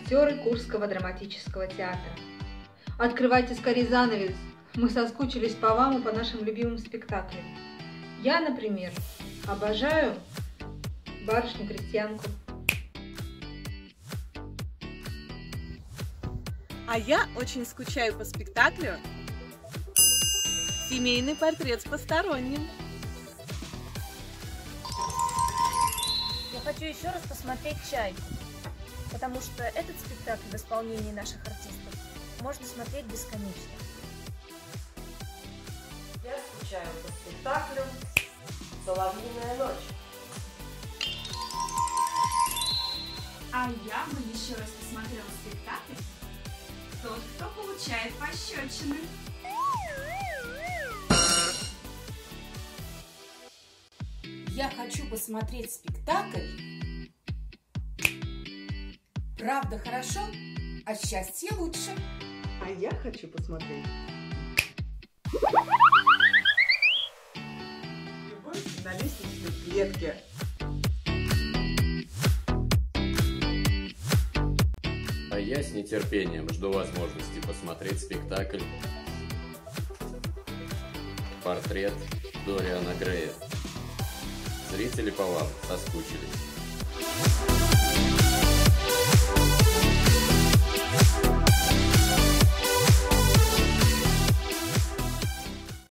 актеры Курского драматического театра. Открывайте скорее занавес, мы соскучились по вам и по нашим любимым спектаклям. Я, например, обожаю барышню-крестьянку. А я очень скучаю по спектаклю «Семейный портрет с посторонним». Я хочу еще раз посмотреть «Чайку», потому что этот спектакль в исполнении наших артистов можно смотреть бесконечно. Я скучаю по спектаклю «Соловьиная ночь». А я бы еще раз посмотрела спектакль «Тот, кто получает пощечины». Я хочу посмотреть спектакль «Правда хорошо, а счастье лучше». А я хочу посмотреть «Любовь на лестничной клетке». А я с нетерпением жду возможности посмотреть спектакль «Портрет Дориана Грея». Зрители по вам соскучились.